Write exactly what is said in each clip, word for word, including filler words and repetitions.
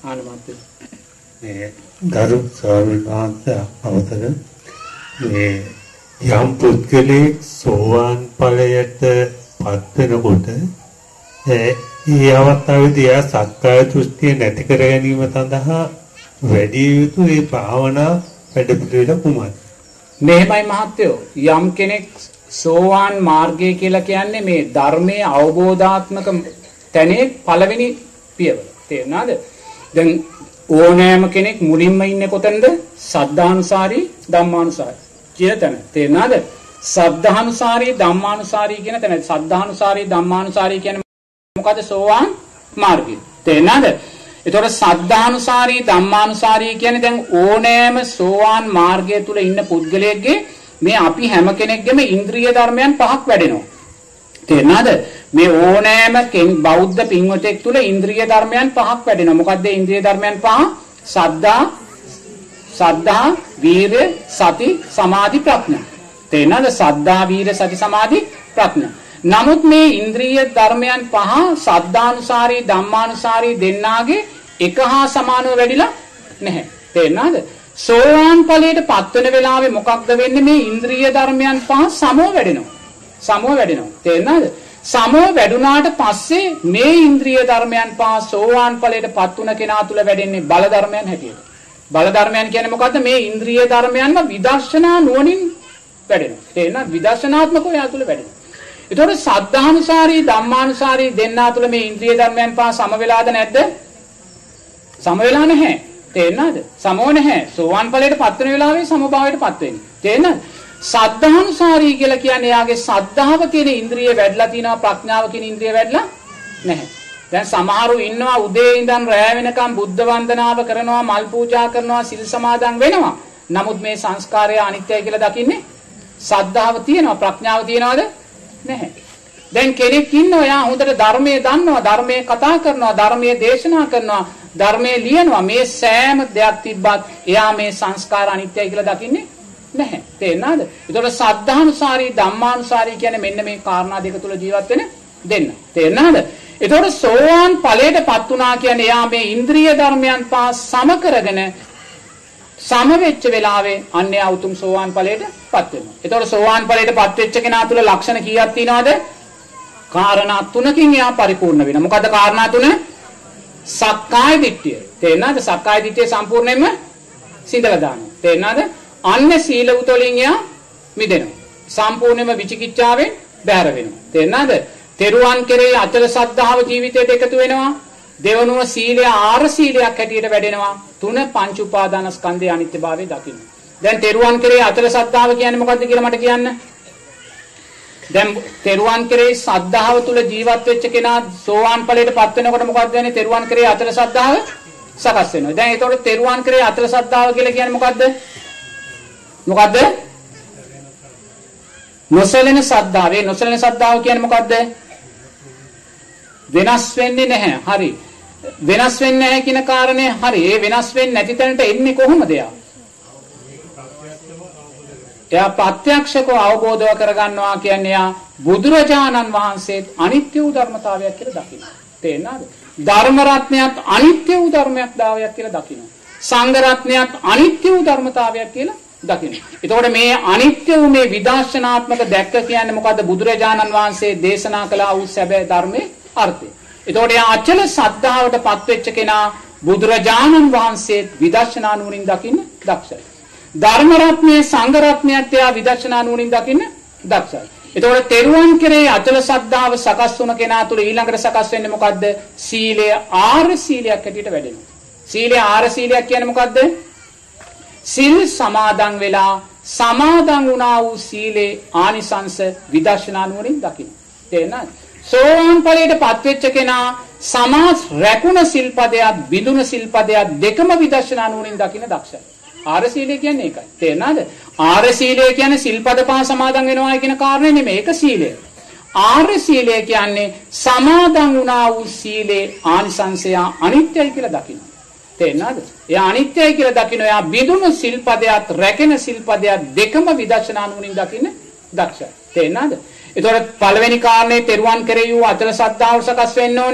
ආනමත් මේ ගරු ස්වාමීන් වහන්සේ අවතර මේ යම් පුද්ගලෙක් සෝවාන් ඵලයට පත් වෙනකොට ඒ අවස්ථාවේදී ආ සක්කාය දෘෂ්ටිය නැති කර ගැනීම සඳහා වැඩි යුතු ඒ භාවනා වැඩපිළිවෙල කුමක්ද? මෙහෙමයි මහත්තයෝ, යම් කෙනෙක් සෝවාන් මාර්ගය කියලා කියන්නේ මේ ධර්මයේ අවබෝධාත්මක තැනේ පළවෙනි පියවර. තේරුණාද? දැන් ඕනෑම කෙනෙක් මුලින්ම ඉන්නේ කොතනද? සද්ධානුසාරී ධම්මානුසාරී කියන තැන. තේරුණාද? සද්ධානුසාරී ධම්මානුසාරී කියන තැන. සද්ධානුසාරී ධම්මානුසාරී කියන්නේ මොකද? සෝවාන් මාර්ගය. තේරුණාද? ඒතකොට සද්ධානුසාරී ධම්මානුසාරී කියන්නේ දැන් ඕනෑම සෝවාන් මාර්ගය තුල ඉන්න පුද්ගලයෙක්ගේ මේ අපි හැම කෙනෙක්ගේම ඉන්ද්‍රිය ධර්මයන් පහක් වැඩෙනවා. තේරුණාද? මේ ඕනෑම බෞද්ධ පින්වතෙක් තුල ඉන්ද්‍රිය ධර්මයන් පහක් වැඩෙනවා. මොකද්ද ඉන්ද්‍රිය ධර්මයන් පහ? සද්ධා, සද්ධා, වීර්ය, සති, සමාධි, ප්‍රඥා. තේරුණාද? සද්ධා, වීර්ය, සති, සමාධි, ප්‍රඥා. නමුත් මේ ඉන්ද්‍රිය ධර්මයන් පහ සද්ධානුසාරී ධම්මානුසාරී දෙන්නාගේ එක හා සමානව වැඩිලා නැහැ. තේරුණාද? සෝවාන් ඵලයට පත් වෙන වෙලාවේ මොකක්ද වෙන්නේ? මේ ඉන්ද්‍රිය ධර්මයන් පහ සමව වැඩෙනවා. සමව වැඩෙනවා. තේරුණාද? සමව වැඩුණාට පස්සේ මේ ඉන්ද්‍රිය ධර්මයන් පහ සෝවාන් ඵලයට පත් වුණ කෙනා තුල වැඩෙන්නේ බල ධර්මයන් හැටියට. බල ධර්මයන් කියන්නේ මොකද්ද? මේ ඉන්ද්‍රිය ධර්මයන්ම විදර්ශනා නුවණින් වැඩෙනවා. තේරුණාද? විදර්ශනාත්මකව යා තුල වැඩෙනවා. ඒතකොට සද්ධානුසාරී ධම්මානුසාරී දෙන්නා තුල මේ ඉන්ද්‍රිය ධර්මයන් පහ සම වෙලාද නැද්ද? සම වෙලා නැහැ. තේරෙනවද? සමව නැහැ. සෝවාන් ඵලයට පත් වෙන වෙලාවේ සමභාවයට පත් වෙන්නේ. තේරෙනවද? සද්ධානුසාරී කියලා කියන්නේ යාගේ සද්ධාව කියන ඉන්ද්‍රිය වැඩිලා තිනවා, ප්‍රඥාව කියන ඉන්ද්‍රිය වැඩිලා නැහැ. දැන් සමහරු ඉන්නවා උදේ ඉඳන් රැය වෙනකම් බුද්ධ වන්දනාව කරනවා, මල් පූජා කරනවා, සිල් සමාදන් වෙනවා. නමුත් මේ සංස්කාරය අනිත්‍යයි කියලා දකින්නේ සද්ධාව තියෙනවා, ප්‍රඥාව තියෙනවද? නැහැ. දැන් කෙනෙක් ඉන්නවා යා හොඳට ධර්මයේ දන්නවා, ධර්මයේ කතා කරනවා, ධර්මයේ දේශනා කරනවා, ධර්මයේ ලියනවා. මේ සෑම දෙයක් තිබ්බත් එයා මේ සංස්කාර අනිත්‍යයි කියලා දකින්නේ නැහැ. තේරෙනවද? ඒතකොට සද්ධානුසාරී ධම්මානුසාරී කියන්නේ මෙන්න මේ කාරණා දෙක තුල ජීවත් වෙන දෙන්න. තේරෙනවද? ඒතකොට සෝවාන් ඵලයටපත් වුණා කියන්නේ එයා මේ ඉන්ද්‍රිය ධර්මයන් පහ සම කරගෙන සම වෙච්ච වෙලාවේ අන්‍ය උතුම් සෝවාන් ඵලයටපත් වෙනවා. ඒතකොට සෝවාන් ඵලයටපත් වෙච්ච කෙනා තුල ලක්ෂණ කීයක් තියෙනවද? කාරණා තුනකින් එයා පරිපූර්ණ වෙනවා. මොකද්ද කාරණා තුන? සක්කාය දිට්ඨිය. තේරෙනවද? සක්කාය දිට්ඨිය සම්පූර්ණයෙන්ම සිඳලා දානවා. තේරෙනවද? අන්‍ය සීල උතලින් එයා මිදෙනවා. සම්පූර්ණයෙන්ම විචිකිච්ඡාවෙන් බැහැර වෙනවා. තේරෙනවද? තෙරුවන් කෙරෙහි අචල සද්ධාව ජීවිතයට එකතු වෙනවා. දෙවනුව සීලය ආර සීලයක් හැටියට වැඩෙනවා. තුන පංච උපාදානස්කන්ධයේ අනිත්‍යභාවය දකින්න. දැන් තෙරුවන් කෙරෙහි අචල සද්ධාව කියන්නේ මොකද්ද කියලා මට කියන්න. දැන් තෙරුවන් කෙරෙහි සද්ධාව තුල ජීවත් වෙච්ච කෙනා සෝවාන් ඵලයටපත් වෙනකොට මොකක්ද වෙන්නේ? තෙරුවන් කෙරෙහි අචල සද්ධාව සකස් වෙනවා. දැන් ඒතකොට තෙරුවන් කෙරෙහි අචල සද්ධාව කියලා කියන්නේ මොකද්ද? මොකද්ද? නොසැලෙන සද්ධාව. ඒ නොසැලෙන සද්ධාව කියන්නේ මොකද්ද? වෙනස් වෙන්නේ නැහැ. හරි. වෙනස් වෙන්නේ නැහැ කියන කාරණේ හරි. ඒ වෙනස් වෙන්නේ නැති තැනට එන්නේ කොහොමද යා? එයා ප්‍රත්‍යක්ෂව අවබෝධව කරගන්නවා කියන්නේ යා බුදුරජාණන් වහන්සේ අනිත්‍ය වූ ධර්මතාවයක් කියලා දකිනවා. තේරෙනවද? ධර්ම රත්නයත් අනිත්‍ය වූ ධර්මයක් කියලා දකිනවා. සංඝ රත්නයත් අනිත්‍ය වූ ධර්මතාවයක් කියලා දකිනවා. එතකොට මේ අනිත්‍ය වූ මේ විදර්ශනාත්මක දැක්ක කියන්නේ මොකද්ද? බුදුරජාණන් වහන්සේ දේශනා කළා වූ සැබෑ ධර්මයේ අර්ථය. එතකොට යා අචල සද්ධාවට පත් වෙච්ච කෙනා බුදුරජාණන් වහන්සේ විදර්ශනා නුවණින් දකින්න දක්ෂයි. ධර්ම රත්නයේ සංඝ රත්නයත් යා විදර්ශනා නුවණින් දකින්න දක්ෂයි. එතකොට තෙරුවන් කෙරේ අචල සද්ධාව සකස් වුණ කෙනා තුළ ඊළඟට සකස් වෙන්නේ මොකද්ද? සීලය ආර්ය සීලයක් හැටියට වැඩෙනවා. සීලය ආර්ය සීලයක් කියන්නේ මොකද්ද? සිල් සමාදන් වෙලා සමාදන් වුණා වූ සීලේ ආනිසංස විදර්ශනා නුවණින් දකින්න. තේරෙනවද? සෝවාන් ඵලයට පත් වෙච්ච කෙනා සමාස් රැකුණ සිල්පදයක් බිඳුන සිල්පදයක් දෙකම විදර්ශනා නුවණින් දකින්න දක්ෂයි. ආර්ය සීලය කියන්නේ ඒකයි. තේරෙනවද? ආර්ය සීලය කියන්නේ සිල්පද පහ සමාදන් වෙනවා කියන කාරණේ නෙමෙයි. ඒක සීලය. ආර්ය සීලය කියන්නේ සමාදන් වුණා වූ සීලේ ආනිසංසය අනිත්‍යයි කියලා දකින්න. තේරෙනවද? එයා අනිත්‍යයි කියලා දකින්න. එයා බිඳුන සිල්පදයක් රැකෙන සිල්පදයක් දෙකම විදර්ශනා නුවණින් දකින්න දක්ෂයි. තේරෙනවද? ඒතකොට පළවෙනි කාරණේ තෙරුවන් කෙරෙහි වූ අචල සද්ධාව සකස් වෙන්න ඕනේ.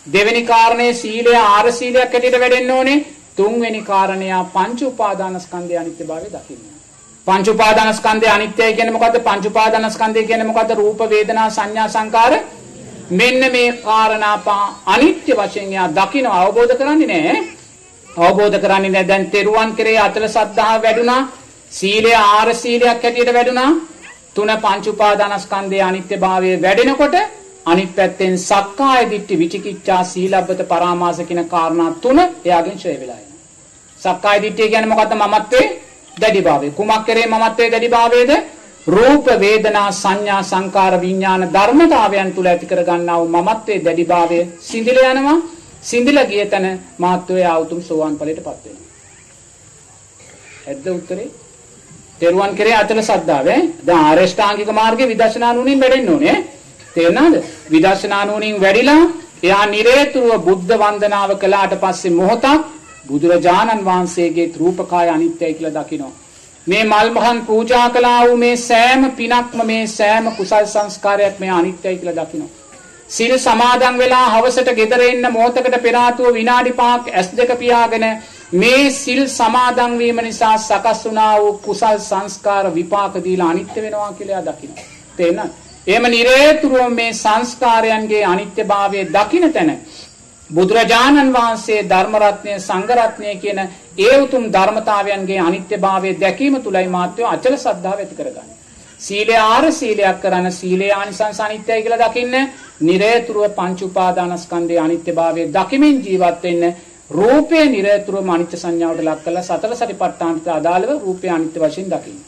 දෙවෙනි කාරණේ සීලය ආර සීලයක් හැටියට වැඩෙන්න ඕනේ. තුන්වෙනි කාරණය පංච උපාදානස්කන්ධයේ අනිත්‍යභාවය දකින්න. පංච උපාදානස්කන්ධයේ අනිත්‍යයි කියන්නේ මොකද්ද? පංච උපාදානස්කන්ධය කියන්නේ මොකද්ද? රූප, වේදනා, සංඥා, සංකාර. මෙන්න මේ කාරණා අනිත්‍ය වශයෙන් යා දකින්න අවබෝධ කරන්නේ නැහැ. අවබෝධ කරන්නේ නැහැ. දැන් තෙරුවන් කෙරේ අතල සද්ධාව වැඩුණා. සීලය ආර සීලයක් හැටියට වැඩුණා. තුන පංච උපාදානස්කන්ධයේ අනිත්‍යභාවය වැඩෙනකොට අනිත් පැත්තෙන් සක්කාය දිට්ඨි, විචිකිච්ඡා, සීලබ්බත, පරාමාස කියන කාරණා තුන එයාගෙන් ඡය වෙලා යනවා. සක්කාය දිට්ඨිය කියන්නේ මොකද්ද? මමත්වේ දැඩිභාවය. කුමක් කරේ මමත්වේ දැඩිභාවයද? රූප, වේදනා, සංඥා, සංකාර, විඥාන ධර්මතාවයන් තුල ඇති කර ගන්නා වූ මමත්වේ දැඩිභාවය සිඳිල යනවා. සිඳිල ගිය තැන මාත්වේ ආවුතුම් සෝවාන් ඵලයටපත් වෙනවා. ඇද්ද උත්තරේ? තෙරුවන් කෙරේ අතල සද්ධාව ඈ. දැන් ආරෂ්ඨාංගික මාර්ගයේ විදර්ශනා නුවණින් වැඩෙන්න ඕනේ. තේරුණාද? විදර්ශනා නුවණින් වැඩිලා එයා නිරේතුරුව බුද්ධ වන්දනාව කළාට පස්සේ මොහොතක් බුදුරජාණන් වහන්සේගේ රූපකාය අනිත්‍යයි කියලා දකිනවා. මේ මල් මහන් පූජා කළා වූ මේ සෑම පිනක්ම, මේ සෑම කුසල් සංස්කාරයක් මේ අනිත්‍යයි කියලා දකිනවා. සිල් සමාදන් වෙලා හවසට ගෙදර එන්න මොහොතකට පෙර ආතුව විනාඩි පහක් ඇස් දෙක පියාගෙන මේ සිල් සමාදන් වීම නිසා සකස් වුණා වූ කුසල් සංස්කාර විපාක දීලා අනිත්‍ය වෙනවා කියලා දකිනවා. තේරෙනවද? එහෙම නිරේතුරුව මේ සංස්කාරයන්ගේ අනිත්‍යභාවය දකින්න තැන බුදුරජාණන් වහන්සේ ධර්ම රත්නය, සංඝ රත්නය කියන ඒ උතුම් ධර්මතාවයන්ගේ අනිත්‍යභාවය දැකීම තුලයි මාත්‍ය අචල සද්ධාව ඇති කරගන්නේ. සීලය ආර සීලයක් කරන සීලේ ආනිසංස අනිත්‍යයි කියලා දකින්න, නිරේතුරුව පංච උපාදානස්කන්ධයේ අනිත්‍යභාවය දකිමින් ජීවත් වෙන්න, රූපේ නිරේතුරුවම අනිත්‍ය සංඥාවට ලක් කරලා සතර සතිපට්ඨානට අදාළව රූපේ අනිත්‍ය වශයෙන් දකින්න.